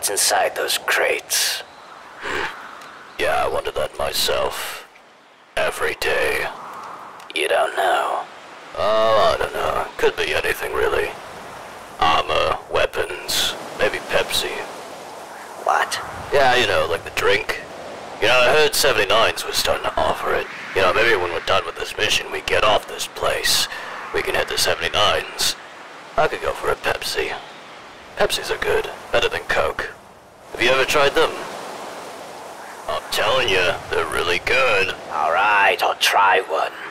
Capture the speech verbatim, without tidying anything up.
what's inside those crates. Yeah, I wonder that myself. Every day. You don't know. Oh, I don't know. Could be anything, really. Armor, weapons, maybe Pepsi. What? Yeah, you know, like the drink. You know, I heard seventy-nines was starting to offer it. You know, maybe when we're done with this mission, we get off this place. We can hit the seventy-nines. I could go for a Pepsi. Pepsis are good. Better than Coke. Have you ever tried them? I'm telling you, they're really good. Alright, I'll try one.